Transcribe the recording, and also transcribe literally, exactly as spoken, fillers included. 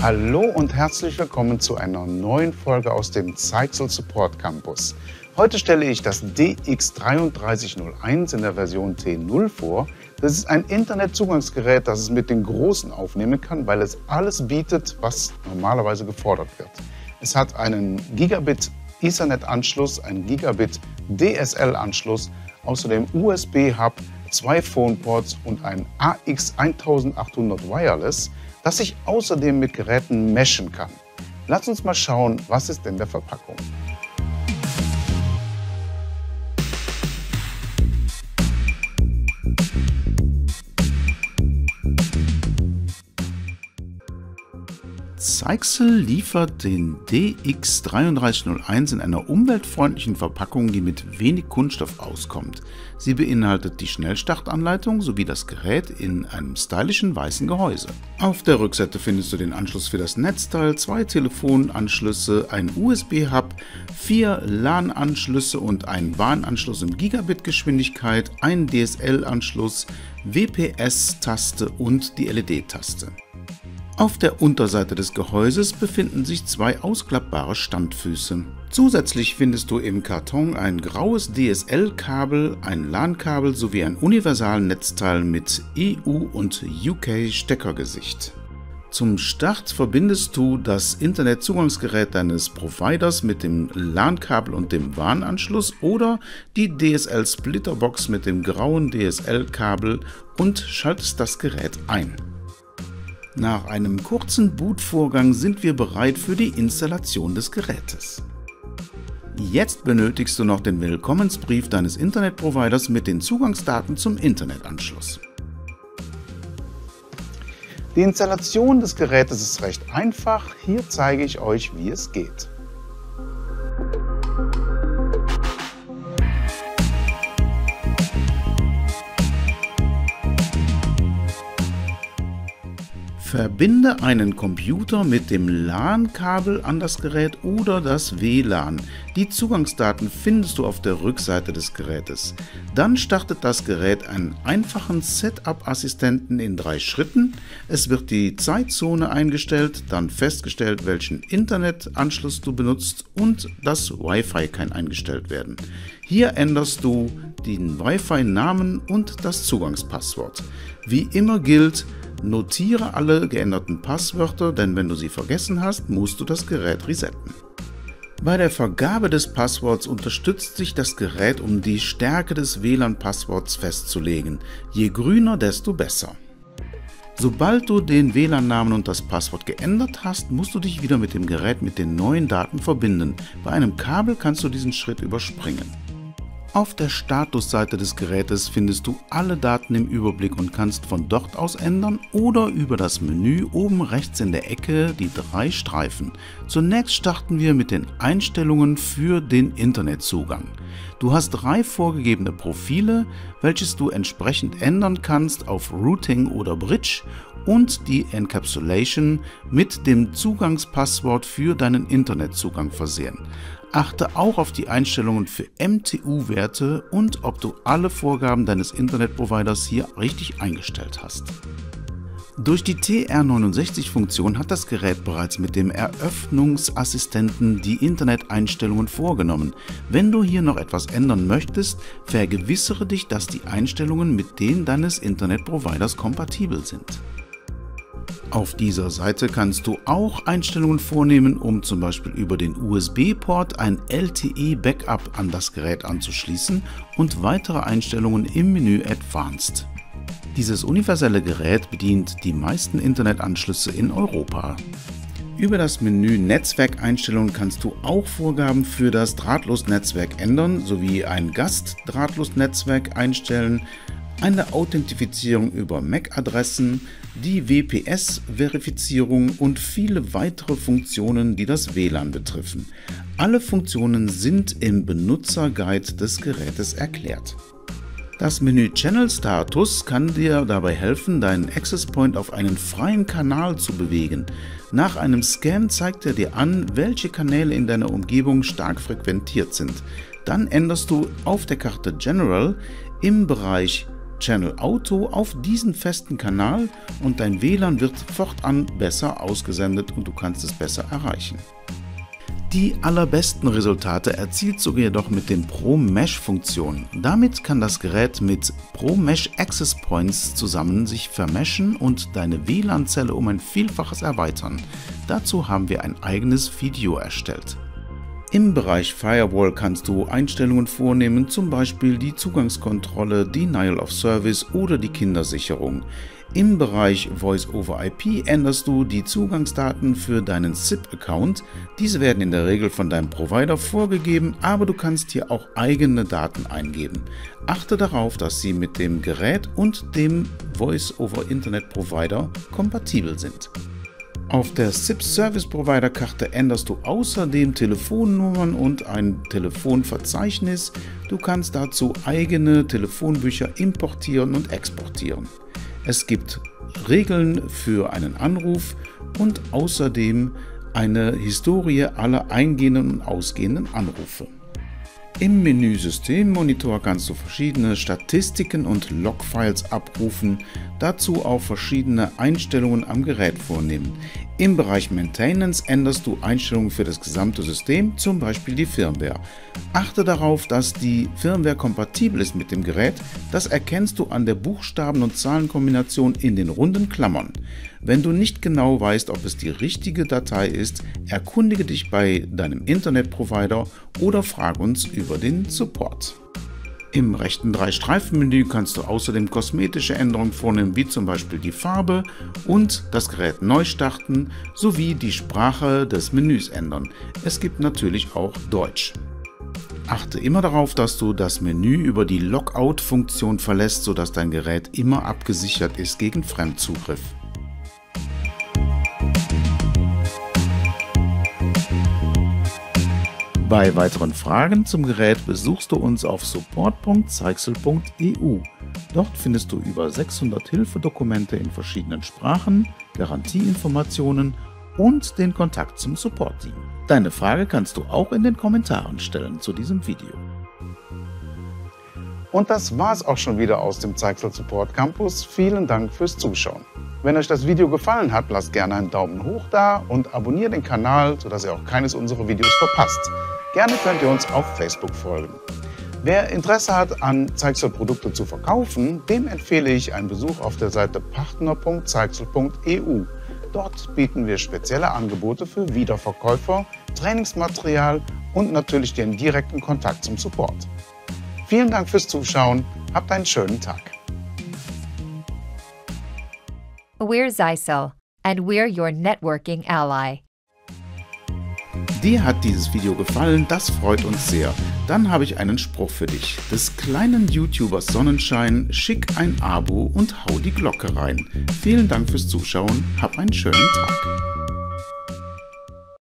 Hallo und herzlich willkommen zu einer neuen Folge aus dem Zyxel Support Campus. Heute stelle ich das D X drei drei null eins in der Version T null vor. Das ist ein Internetzugangsgerät, das es mit den Großen aufnehmen kann, weil es alles bietet, was normalerweise gefordert wird. Es hat einen Gigabit Ethernet-Anschluss, einen Gigabit D S L-Anschluss, außerdem U S B-Hub, zwei Phone-Ports und ein A X achthundert Wireless, das sich außerdem mit Geräten meshen kann. Lass uns mal schauen, was ist in der Verpackung. Zyxel liefert den D X drei drei null eins in einer umweltfreundlichen Verpackung, die mit wenig Kunststoff auskommt. Sie beinhaltet die Schnellstartanleitung sowie das Gerät in einem stylischen weißen Gehäuse. Auf der Rückseite findest du den Anschluss für das Netzteil, zwei Telefonanschlüsse, ein U S B-Hub, vier LAN-Anschlüsse und einen W A N-Anschluss in Gigabit-Geschwindigkeit, einen D S L-Anschluss, W P S-Taste und die L E D-Taste. Auf der Unterseite des Gehäuses befinden sich zwei ausklappbare Standfüße. Zusätzlich findest du im Karton ein graues D S L-Kabel, ein LAN-Kabel sowie ein Universalnetzteil mit E U- und U K-Steckergesicht. Zum Start verbindest du das Internetzugangsgerät deines Providers mit dem LAN-Kabel und dem W A N-Anschluss oder die D S L-Splitterbox mit dem grauen D S L-Kabel und schaltest das Gerät ein. Nach einem kurzen Bootvorgang sind wir bereit für die Installation des Gerätes. Jetzt benötigst du noch den Willkommensbrief deines Internetproviders mit den Zugangsdaten zum Internetanschluss. Die Installation des Gerätes ist recht einfach. Hier zeige ich euch, wie es geht. Verbinde einen Computer mit dem LAN-Kabel an das Gerät oder das W LAN. Die Zugangsdaten findest du auf der Rückseite des Gerätes. Dann startet das Gerät einen einfachen Setup-Assistenten in drei Schritten. Es wird die Zeitzone eingestellt, dann festgestellt, welchen Internetanschluss du benutzt und das Wi-Fi kann eingestellt werden. Hier änderst du den Wi-Fi-Namen und das Zugangspasswort. Wie immer gilt, notiere alle geänderten Passwörter, denn wenn du sie vergessen hast, musst du das Gerät resetten. Bei der Vergabe des Passworts unterstützt sich das Gerät, um die Stärke des W LAN-Passworts festzulegen. Je grüner, desto besser. Sobald du den W LAN-Namen und das Passwort geändert hast, musst du dich wieder mit dem Gerät mit den neuen Daten verbinden. Bei einem Kabel kannst du diesen Schritt überspringen. Auf der Statusseite des Gerätes findest du alle Daten im Überblick und kannst von dort aus ändern oder über das Menü oben rechts in der Ecke die drei Streifen. Zunächst starten wir mit den Einstellungen für den Internetzugang. Du hast drei vorgegebene Profile, welches du entsprechend ändern kannst auf Routing oder Bridge und die Encapsulation mit dem Zugangspasswort für deinen Internetzugang versehen. Achte auch auf die Einstellungen für M T U-Werte und ob du alle Vorgaben deines Internetproviders hier richtig eingestellt hast. Durch die T R neunundsechzig-Funktion hat das Gerät bereits mit dem Eröffnungsassistenten die Interneteinstellungen vorgenommen. Wenn du hier noch etwas ändern möchtest, vergewissere dich, dass die Einstellungen mit denen deines Internetproviders kompatibel sind. Auf dieser Seite kannst du auch Einstellungen vornehmen, um zum Beispiel über den U S B-Port ein L T E-Backup an das Gerät anzuschließen und weitere Einstellungen im Menü Advanced. Dieses universelle Gerät bedient die meisten Internetanschlüsse in Europa. Über das Menü Netzwerkeinstellungen kannst du auch Vorgaben für das Drahtlosnetzwerk ändern, sowie ein Gastdrahtlosnetzwerk einstellen, eine Authentifizierung über M A C-Adressen, die W P S-Verifizierung und viele weitere Funktionen, die das W LAN betreffen. Alle Funktionen sind im Benutzerguide des Gerätes erklärt. Das Menü Channel Status kann dir dabei helfen, deinen Access Point auf einen freien Kanal zu bewegen. Nach einem Scan zeigt er dir an, welche Kanäle in deiner Umgebung stark frequentiert sind. Dann änderst du auf der Karte General im Bereich Channel Auto auf diesen festen Kanal und dein W L A N wird fortan besser ausgesendet und du kannst es besser erreichen. Die allerbesten Resultate erzielst du jedoch mit den Pro-Mesh-Funktionen. Damit kann das Gerät mit Pro-Mesh Access Points zusammen sich vermeshen und deine W L A N-Zelle um ein Vielfaches erweitern. Dazu haben wir ein eigenes Video erstellt. Im Bereich Firewall kannst du Einstellungen vornehmen, zum Beispiel die Zugangskontrolle, Denial of Service oder die Kindersicherung. Im Bereich Voice over I P änderst du die Zugangsdaten für deinen S I P-Account. Diese werden in der Regel von deinem Provider vorgegeben, aber du kannst hier auch eigene Daten eingeben. Achte darauf, dass sie mit dem Gerät und dem Voice over Internet Provider kompatibel sind. Auf der S I P-Service-Provider-Karte änderst du außerdem Telefonnummern und ein Telefonverzeichnis. Du kannst dazu eigene Telefonbücher importieren und exportieren. Es gibt Regeln für einen Anruf und außerdem eine Historie aller eingehenden und ausgehenden Anrufe. Im Menü Systemmonitor kannst du verschiedene Statistiken und Logfiles abrufen, dazu auch verschiedene Einstellungen am Gerät vornehmen. Im Bereich Maintenance änderst du Einstellungen für das gesamte System, zum Beispiel die Firmware. Achte darauf, dass die Firmware kompatibel ist mit dem Gerät, das erkennst du an der Buchstaben- und Zahlenkombination in den runden Klammern. Wenn du nicht genau weißt, ob es die richtige Datei ist, erkundige dich bei deinem Internetprovider oder frag uns über den Support. Im rechten Drei-Streifen-Menü kannst du außerdem kosmetische Änderungen vornehmen, wie zum Beispiel die Farbe und das Gerät neu starten, sowie die Sprache des Menüs ändern. Es gibt natürlich auch Deutsch. Achte immer darauf, dass du das Menü über die Logout-Funktion verlässt, sodass dein Gerät immer abgesichert ist gegen Fremdzugriff. Bei weiteren Fragen zum Gerät besuchst du uns auf support punkt zyxel punkt e u. Dort findest du über sechshundert Hilfedokumente in verschiedenen Sprachen, Garantieinformationen und den Kontakt zum Support-Team. Deine Frage kannst du auch in den Kommentaren stellen zu diesem Video. Und das war's auch schon wieder aus dem Zyxel Support Campus. Vielen Dank fürs Zuschauen. Wenn euch das Video gefallen hat, lasst gerne einen Daumen hoch da und abonniert den Kanal, sodass ihr auch keines unserer Videos verpasst. Gerne könnt ihr uns auf Facebook folgen. Wer Interesse hat, an Zyxel Produkte zu verkaufen, dem empfehle ich einen Besuch auf der Seite partner punkt zyxel punkt e u. Dort bieten wir spezielle Angebote für Wiederverkäufer, Trainingsmaterial und natürlich den direkten Kontakt zum Support. Vielen Dank fürs Zuschauen, habt einen schönen Tag. We're Zyxel, and we're your networking ally. Dir hat dieses Video gefallen, das freut uns sehr. Dann habe ich einen Spruch für dich. Des kleinen YouTubers Sonnenschein, schick ein Abo und hau die Glocke rein. Vielen Dank fürs Zuschauen, hab einen schönen Tag.